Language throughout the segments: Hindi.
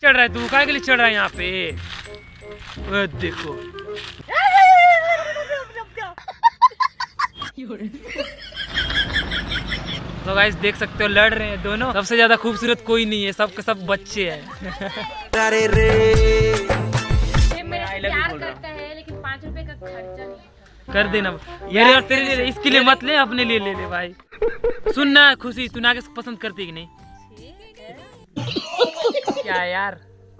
चढ़ रहा है तू, काय के लिए चढ़ रहा है यहाँ पे? देखो तो गाइस देख सकते हो लड़ रहे हैं दोनों। सबसे ज्यादा खूबसूरत कोई नहीं है, सब के सब बच्चे हैं। अरे रे प्यार करता है लेकिन 5 रुपए का खर्चा नहीं कर देना यार, तेरे लिए इसके लिए मत ले, अपने लिए ले ले भाई। सुनना खुशी, तू नागे पसंद करती कि नहीं? क्या यार,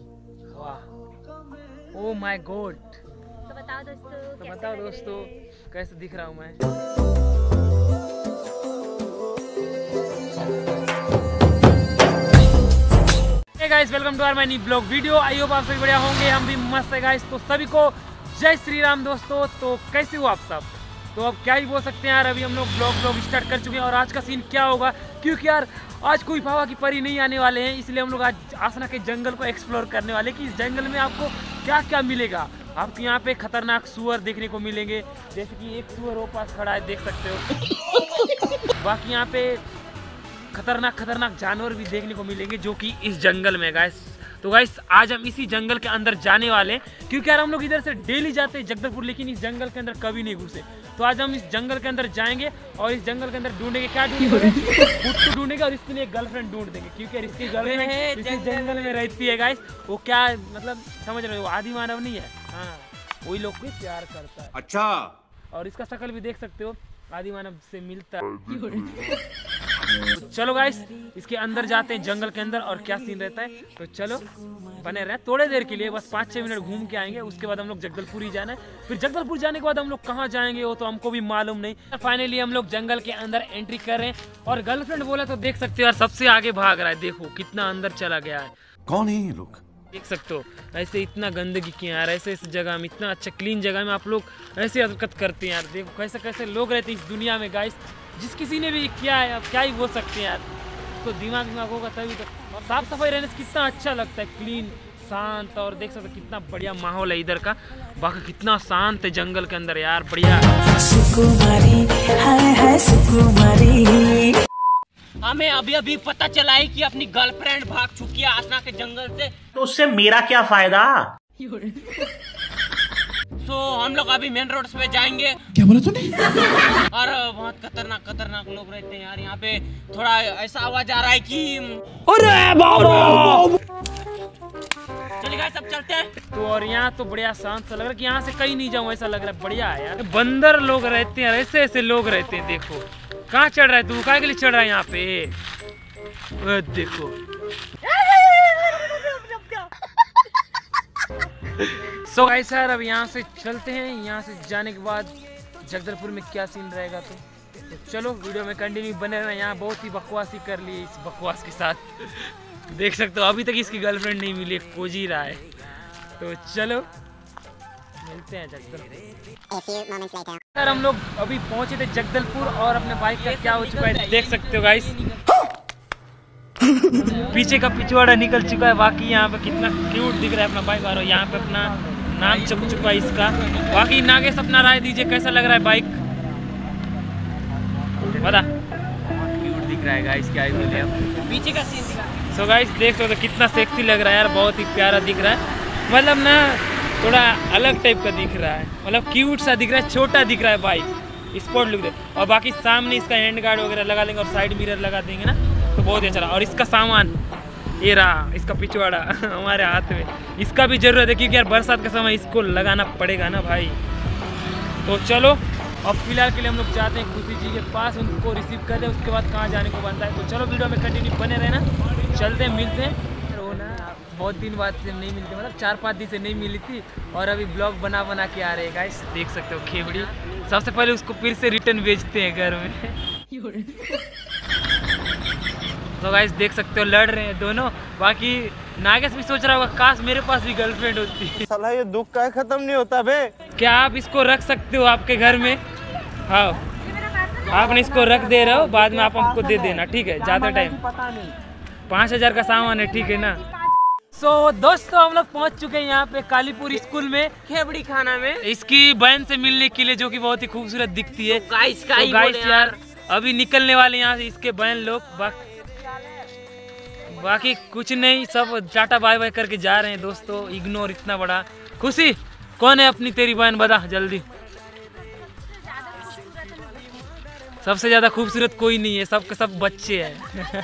ओ माय गॉड। तो बताओ दोस्तों कैसे दिख रहा हूँ मैं? Guys welcome to our my new blog video. I hope आप सभी बढ़िया होंगे, हम भी मस्त है गाइस। तो सभी को जय श्री राम दोस्तों। तो कैसे हो आप सब? तो अब क्या ही बोल सकते हैं यार, अभी हम लोग ब्लॉग स्टार्ट कर चुके हैं। और आज का सीन क्या होगा, क्योंकि यार आज कोई भावा की परी नहीं आने वाले हैं, इसलिए हम लोग आज आसना के जंगल को एक्सप्लोर करने वाले कि इस जंगल में आपको क्या क्या मिलेगा। आपको यहाँ पे खतरनाक सुअर देखने को मिलेंगे, जैसे कि एक सुअर वो पास खड़ा है, देख सकते हो। बाकी यहाँ पे खतरनाक जानवर भी देखने को मिलेंगे जो कि इस जंगल में गाइस। तो गाइस आज हम इसी जंगल के अंदर जाने वाले हैं, क्योंकि यार हम लोग इधर से डेली जाते हैं जगदलपुर, लेकिन इस जंगल के अंदर कभी नहीं घुसे। तो आज हम इस जंगल के अंदर जाएंगे और इस जंगल के अंदर ढूंढेंगे, क्या ढूंढेंगे? खुद को ढूंढेंगे और इसके लिए एक गर्लफ्रेंड ढूंढ देंगे, क्योंकि यार इसकी गर्लफ्रेंड इसी जंगल में रहती है गाइस। वो क्या मतलब समझ रहे हो, आदि मानव नहीं है, हाँ वही लोग को प्यार करता है। अच्छा, और इसका शक्ल भी देख सकते हो, आदि मानव से मिलता है। तो चलो गाइस इसके अंदर जाते हैं जंगल के अंदर, और क्या सीन रहता है। तो चलो बने रहे थोड़े देर के लिए, बस 5-6 मिनट घूम के आएंगे। उसके बाद हम लोग जगदलपुर ही जाना है। फिर जगदलपुर जाने के बाद हम लोग कहाँ जाएंगे वो तो हमको भी मालूम नहीं। फाइनली हम लोग जंगल के अंदर एंट्री कर रहे हैं, और गर्लफ्रेंड बोला तो देख सकते हो यार, सबसे आगे भाग रहा है। देखो कितना अंदर चला गया है। कौन है ये लोग? देख सकते हो ऐसे इतना गंदगी की यार, ऐसे इस जगह में, इतना अच्छा क्लीन जगह में आप लोग ऐसे हरकत करते हैं यार। देखो कैसे कैसे लोग रहते हैं इस दुनिया में गाइस। जिस किसी ने भी किया है, अब क्या ही बोल सकते हैं यार, तो दिमाग होगा तभी तो। और साफ सफाई रहने से कितना अच्छा लगता है, क्लीन शांत। और देख सकते हो कितना बढ़िया माहौल है इधर का। बाकी कितना शांत है जंगल के अंदर यार, बढ़िया। हमें अभी पता चला है कि अपनी गर्लफ्रेंड भाग चुकी है आसना के जंगल से, तो उससे मेरा क्या फायदा? तो हम लोग अभी मेन रोड पे जाएंगे। क्या बोला तूने? और बहुत खतरनाक लोग रहते हैं यार यहाँ पे। थोड़ा ऐसा आवाज आ रहा है कि अरे बाबा, चलिए सब चलते हैं। तो और यहाँ तो बढ़िया शांत सा लग रहा है कि यहाँ से कहीं नहीं जाऊँ, ऐसा लग रहा है। बढ़िया है यार, बंदर लोग रहते हैं, ऐसे ऐसे लोग रहते हैं। देखो कहाँ चढ़ रहा है तू, काय के लिए चढ़ रहा है यहाँ पे? देखो सो गाइस यार अब यहाँ से चलते हैं। यहाँ से जाने के बाद जगदलपुर में क्या सीन रहेगा, तो चलो वीडियो में कंटिन्यू बने रहना। यहाँ बहुत ही बकवासी कर ली इस बकवास के साथ। देख सकते हो अभी तक इसकी गर्लफ्रेंड नहीं मिली, खोज ही रहा है। तो चलो मिलते हैं जगदलपुर। यार हम लोग अभी पहुंचे थे जगदलपुर, और अपने बाइक का क्या हो चुका है देख सकते हो गाइस। पीछे का पिछवाड़ा निकल चुका है। बाकी यहाँ पे कितना क्यूट दिख रहा है अपना बाइक, और यहाँ पे अपना नाम छप चुका है इसका। बाकी नागेश अपना राय दीजिए, कैसा लग रहा है बाइक, बता। क्यूट दिख रहा है गाइस, क्या ही बोले अब। पीछे का सीन दिखा। सो गाइस देख सकते हो कितना सेक्सी लग रहा है यार, बहुत ही प्यारा दिख रहा है। मतलब ना थोड़ा अलग टाइप का दिख रहा है, मतलब क्यूट सा दिख रहा है, छोटा दिख रहा है बाइक, स्पोर्ट लुक दे। और बाकी सामने इसका हैंड गार्ड वगैरह लगा लेंगे, और साइड मिरर लगा देंगे ना, तो बहुत अच्छा रहा। और इसका सामान ये रहा, इसका पिछवाड़ा हमारे हाथ में, इसका भी जरूरत है, क्योंकि यार बरसात का समय इसको लगाना पड़ेगा ना भाई। तो चलो अब फिलहाल के लिए हम लोग जाते हैं खुशी जी के पास, उनको रिसीव कर दे, उसके बाद कहाँ जाने को बनता है। तो चलो वीडियो में कंटिन्यू बने रहना, चलते हैं, मिलते हैं। वो ना बहुत दिन बाद से नहीं मिलते, मतलब 4-5 दिन से नहीं मिली थी, और अभी ब्लॉग बना के आ रहे हैं गाइस। देख सकते हो खेबड़ी, सबसे पहले उसको फिर से रिटर्न भेजते हैं घर में। तो गाइस देख सकते हो लड़ रहे हैं दोनों। बाकी नागेश भी सोच रहा होगा काश मेरे पास भी गर्लफ्रेंड होती। साला ये दुख का खत्म नहीं होता बे। क्या आप इसको रख सकते हो आपके घर में? हाँ आपने इसको रख दे रहे हो, बाद में आप हमको दे देना, ठीक है? ज्यादा टाइम 5,000 का सामान है, ठीक है ना? सो दोस्तों हम लोग पहुंच चुके हैं यहाँ पे कालीपुर स्कूल में, खेबड़ी खाना में, इसकी बहन से मिलने के लिए, जो कि बहुत ही खूबसूरत दिखती है। गाइस यार अभी निकलने वाले यहाँ से इसके बहन लोग। बाकी कुछ नहीं, सब टाटा बाय बाय करके जा रहे हैं दोस्तों। इग्नोर इतना बड़ा। खुशी कौन है अपनी तेरी बहन, बता जल्दी। सबसे ज्यादा खूबसूरत कोई नहीं है, सब के सब बच्चे हैं।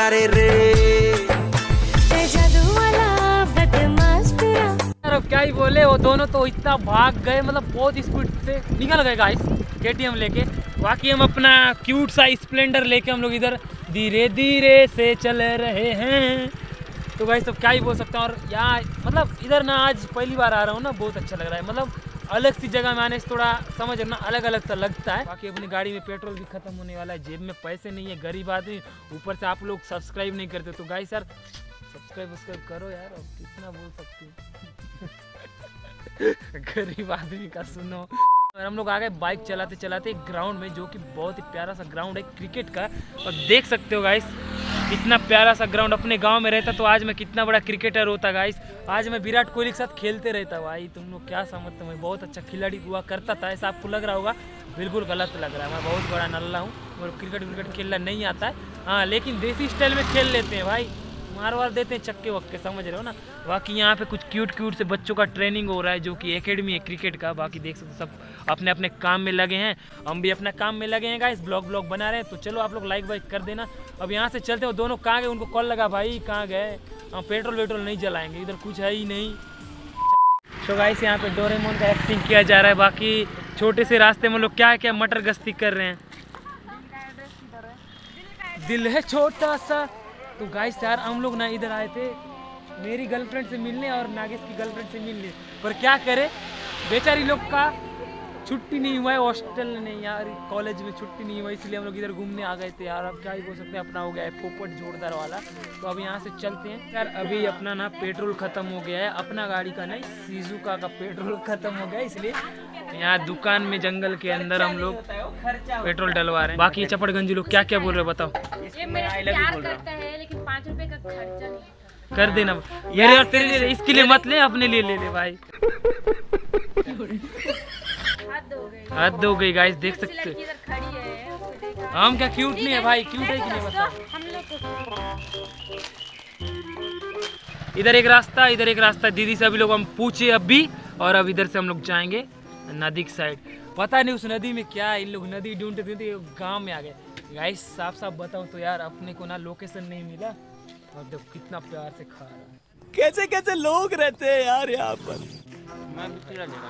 अब क्या ही बोले, वो दोनों तो इतना भाग गए, मतलब बहुत स्पीड से निकल गए गाइस KTM लेके। बाकी हम अपना क्यूट सा स्प्लेंडर लेके हम लोग इधर धीरे धीरे से चल रहे हैं। तो गाइस सब क्या ही बोल सकता हूँ। और यहाँ मतलब इधर ना आज पहली बार आ रहा हूँ ना, बहुत अच्छा लग रहा है। मतलब अलग सी जगह में आने से थोड़ा समझ ना अलग अलग सा लगता है। बाकी अपनी गाड़ी में पेट्रोल भी खत्म होने वाला है, जेब में पैसे नहीं है, गरीब आदमी, ऊपर से आप लोग सब्सक्राइब नहीं करते। तो गाइस यार सब्सक्राइब करो यार, अब कितना बोल सकते हो। गरीब आदमी का सुनो। और हम लोग आ गए बाइक चलाते चलाते एक ग्राउंड में, जो कि बहुत ही प्यारा सा ग्राउंड है क्रिकेट का। और देख सकते हो गाइस कितना प्यारा सा ग्राउंड। अपने गांव में रहता तो आज मैं कितना बड़ा क्रिकेटर होता गाइस। आज मैं विराट कोहली के साथ खेलते रहता भाई। तुम लोग क्या समझते हो, मैं बहुत अच्छा खिलाड़ी हुआ करता था, ऐसा आपको लग रहा होगा। बिल्कुल गलत लग रहा है, मैं बहुत बड़ा नल्ला हूँ और क्रिकेट खेलना नहीं आता है। हाँ लेकिन देसी स्टाइल में खेल लेते हैं भाई, मार वार देते हैं चक्के वक्के, समझ रहे हो ना। बाकी यहाँ पे कुछ क्यूट से बच्चों का ट्रेनिंग हो रहा है, जो कि एकेडमी है क्रिकेट का। बाकी देख सकते सब अपने अपने काम में लगे हैं, हम भी अपना काम में लगे हैं गाइस, ब्लॉग बना रहे हैं। तो चलो आप लोग लाइक वाइक कर देना। अब यहाँ से चलते हो, दोनों कहाँ गए, उनको कॉल लगा भाई कहाँ गए। हम पेट्रोल वेट्रोल नहीं जलाएंगे, इधर कुछ है ही नहीं। तो गाइस यहाँ पे डोरेमोन का एक्टिंग किया जा रहा है। बाकी छोटे से रास्ते में लोग क्या मटर गश्ती कर रहे हैं। दिल है छोटा सा। तो गाइस यार हम लोग ना इधर आए थे मेरी गर्लफ्रेंड से मिलने और नागेश की गर्लफ्रेंड से मिलने, पर क्या करे बेचारी लोग का छुट्टी नहीं हुआ है, हॉस्टल नहीं यार, कॉलेज में छुट्टी नहीं हुआ, इसलिए हम लोग इधर घूमने आ गए थे यार। अब क्या ही बोल सकते हैं, अपना हो गया है पोपट जोरदार वाला। तो अब यहाँ से चलते हैं यार। अभी अपना ना पेट्रोल खत्म हो गया है, अपना गाड़ी का नहीं, सुजुकी का पेट्रोल खत्म हो गया, इसलिए यहाँ दुकान में जंगल के अंदर हम लोग पेट्रोल डलवा रहे हैं। बाकी चपड़गंजी लोग क्या क्या बोल रहे हो बताओ। ये मेरे से प्यार करता है, लेकिन 5 रुपए का खर्चा नहीं कर देना यार। यार तेरे लिए, इसके लिए मत ले, अपने लिए ले ले भाई। हद हो गई गाइस, देख सकते हो हम क्या क्यूट नहीं है भाई, क्यूट है कि नहीं बताओ। इधर एक रास्ता, इधर एक रास्ता, दीदी से अभी लोग हम पूछे अभी। और अब इधर से हम लोग जाएंगे नदी की साइड। पता नहीं उस नदी में क्या है, इन लोग नदी ढूंढते ढूंढते गांव में आ गए गाइस। साफ साफ बताओ तो यार अपने को ना लोकेशन नहीं मिला, और देखो कितना प्यार से खा रहा है। कैसे कैसे लोग रहते हैं यार यहाँ पर। मैं भी तेरा जगह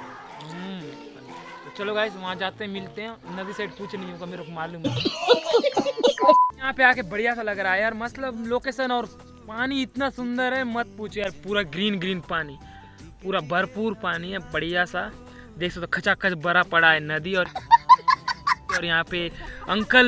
तो चलो गाइस वहाँ जाते हैं, मिलते हैं। नदी साइड कुछ नहीं होगा, मेरे को मालूम है। यहाँ पे आके बढ़िया सा लग रहा है यार, मतलब लोकेशन और पानी इतना सुंदर है मत पूछो यार। पूरा ग्रीन पानी, पूरा भरपूर पानी है, बढ़िया सा। देख सकते हो खचाखच भरा पड़ा है नदी। और यहाँ पे अंकल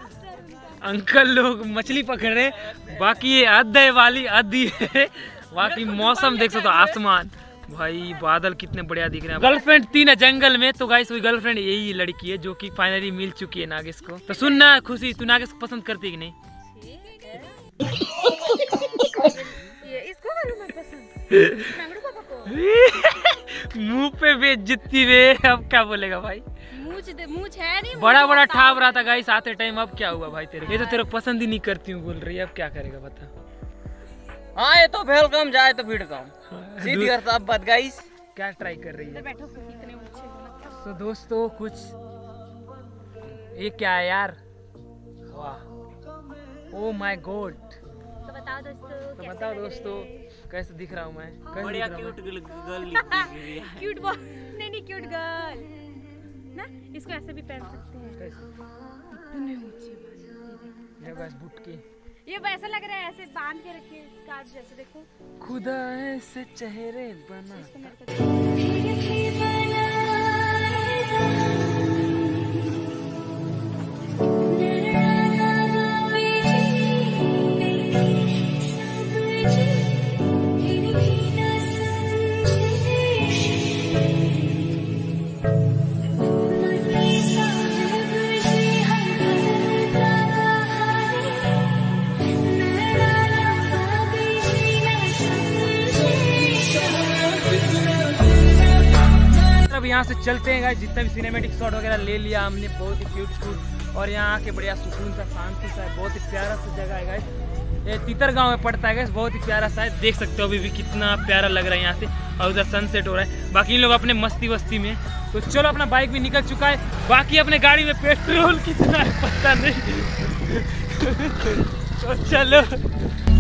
लोग मछली पकड़ रहे। बाकी ये अद्दे वाली अद्दी है। बाकी मौसम देख सकते हो, आसमान भाई, बादल कितने बढ़िया दिख रहे हैं। गर्लफ्रेंड 3 है जंगल में। तो गाइस वही गर्लफ्रेंड यही लड़की है, जो कि फाइनली मिल चुकी है नागेश को। तो सुनना खुशी, तू नागेश को पसंद करती है कि नहीं? मुंह पे बेइज्जती वे, अब क्या बोलेगा भाई। मूछ है नहीं, बड़ा ठाव रहा था गाइस आते टाइम। अब क्या हुआ भाई तेरे, ये तो तेरे पसंद ही नहीं करती हूँ बोल रही है, अब क्या करेगा बता। हाँ ये तो वेलकम जाए तो फिर कम सीधी करता अब बात गाइस। क्या ट्राई कर रही है। बैठो इतने ऊंचे हो। तो दोस्तों कुछ ये क्या है यार, वाह ओ माय गॉड। तो बताओ दोस्तों कैसे दिख रहा हूँ मैं। बढ़िया क्यूट गर्ल क्यूट बॉय नहीं क्यूट गर्ल ना, इसको ऐसे भी पहन सकते हैं। इतने ऊंचे ये गाइस बुटकी, ये वैसा लग रहा है ऐसे बांध के रखे स्कार्फ जैसे, देखो खुदा ऐसे चेहरे बना। अब यहाँ से चलते हैं गाइस, जितना भी सिनेमैटिक शॉट वगैरह ले लिया हमने, बहुत ही क्यूट। और यहाँ आके बढ़िया सुकून सा, शांति सा, बहुत ही प्यारा सा जगह है गाइस। ये तीतर गांव में पड़ता है गाइस, बहुत ही प्यारा सा है। देख सकते हो अभी भी कितना प्यारा लग रहा है यहाँ से, और उधर सनसेट हो रहा है। बाकी लोग अपने मस्ती वस्ती में। तो चलो, अपना बाइक भी निकल चुका है। बाकी अपने गाड़ी में पेट्रोल कितना है पता नहीं। तो चलो।